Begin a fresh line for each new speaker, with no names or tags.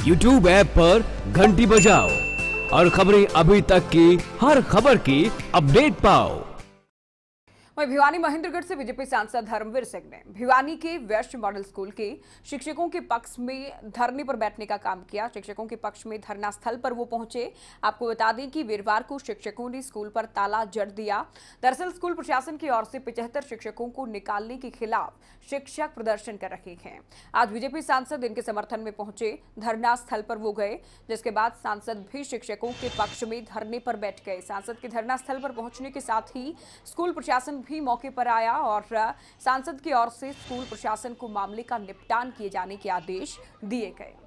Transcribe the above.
YouTube app पर घंटी बजाओ और खबरें अभी तक की हर खबर की अपडेट पाओ।
वहीं भिवानी महेंद्रगढ़ से बीजेपी सांसद धर्मवीर सिंह ने भिवानी के वैश्य मॉडल स्कूल के शिक्षकों के पक्ष में धरने पर बैठने का काम किया। शिक्षकों के पक्ष में धरना स्थल पर वो पहुंचे। आपको बता दें कि वीरवार को शिक्षकों ने स्कूल पर ताला जड़ दिया। दरअसल स्कूल प्रशासन की ओर से 75 शिक्षकों को निकालने के खिलाफ शिक्षक प्रदर्शन कर रहे हैं। आज बीजेपी सांसद इनके समर्थन में पहुंचे। धरना स्थल पर वो गए, जिसके बाद सांसद भी शिक्षकों के पक्ष में धरने पर बैठ गए। सांसद के धरना स्थल पर पहुंचने के साथ ही स्कूल प्रशासन भी मौके पर आया और सांसद की ओर से स्कूल प्रशासन को मामले का निपटान किए जाने के आदेश दिए गए।